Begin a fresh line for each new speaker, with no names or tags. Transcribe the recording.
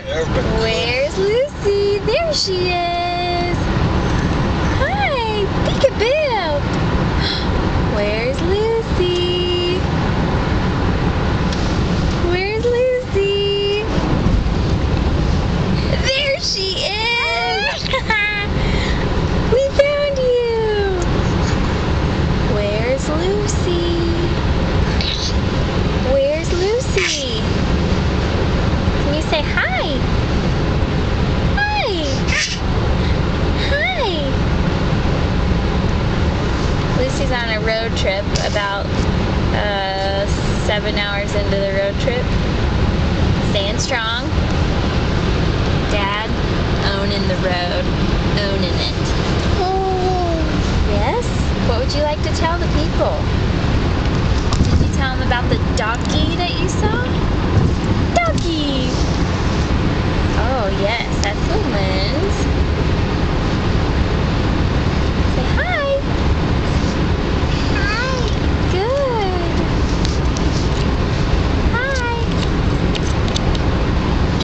Where's Lucy? There she is. Hi, peekaboo. Where's Lucy? Where's Lucy? There she is. We found you. Where's Lucy? Where's Lucy? Can you say hi? Hi. Hi. Lucy's on a road trip, about 7 hours into the road trip. Staying strong. Dad owning the road. Owning it. Yes? What would you like to tell the people? Did you tell them about the doggy that you saw? Doggy!